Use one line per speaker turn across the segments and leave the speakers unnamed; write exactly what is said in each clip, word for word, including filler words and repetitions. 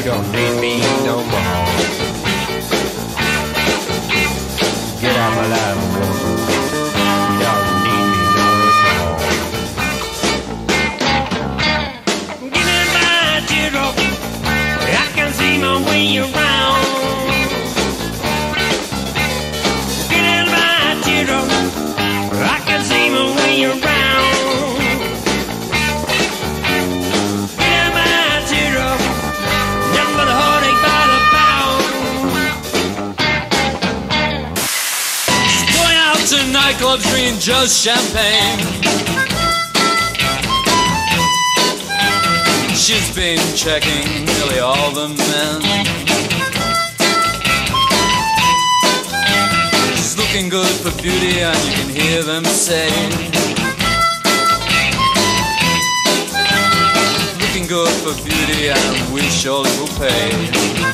don't need me no more. Get out my life, woman. You don't need me no more. Give me my teardrop, I can see my way around. Get out my teardrop, I can see my way around.
Nightclubs drinking just champagne. She's been checking nearly all the men. She's looking good for beauty, and you can hear them say, looking good for beauty, and we surely will pay.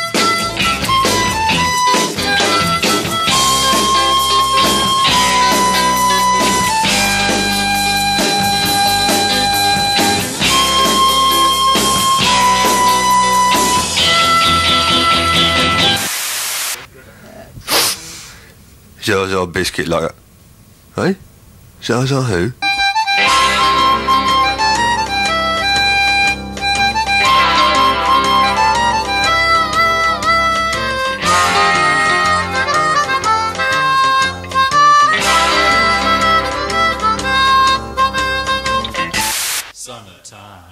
Zsa Zsa Biscuit like that. Hey? Zsa Zsa who?
Summertime.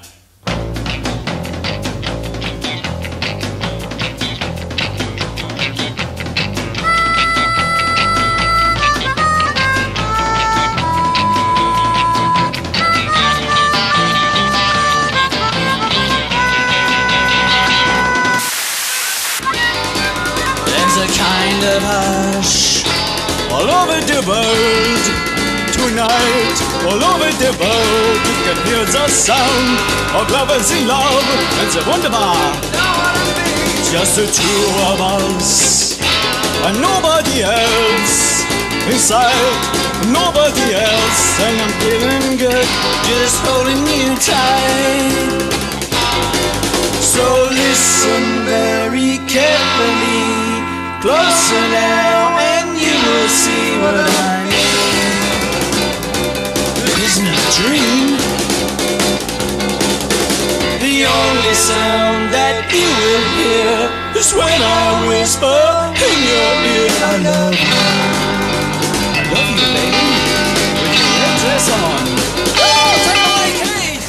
Kind of hush all over the world tonight, all over the world you can hear the sound of lovers in love, and the wonderful, just the two of us and nobody else inside, nobody else, and I'm feeling good just holding you tight. So listen very carefully, closer now, and you will see what I mean. It isn't a dream. The only sound that you will hear is when I whisper in your ear, I love you. I love you, baby, with your red dress on. Oh, take it away, Kate!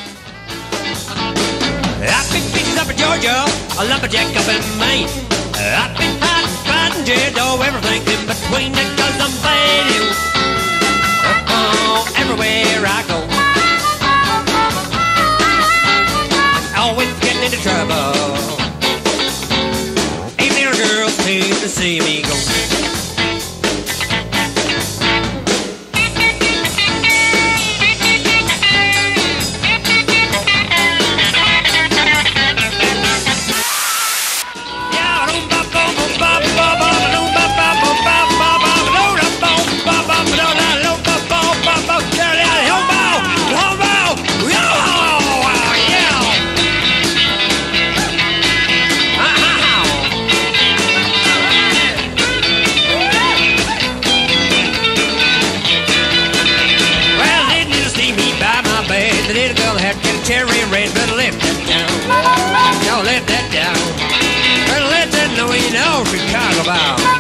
I've been beaten up in Georgia, a lumberjack up in Maine. I've been hot, fighting, dead, oh, everything in between, because I'm fading. Oh, everywhere I go, I'm always getting into trouble. Even little girls seem to see me go. Cherry red, better lift that down. Don't let that down. Better let that know you know Chicago bound.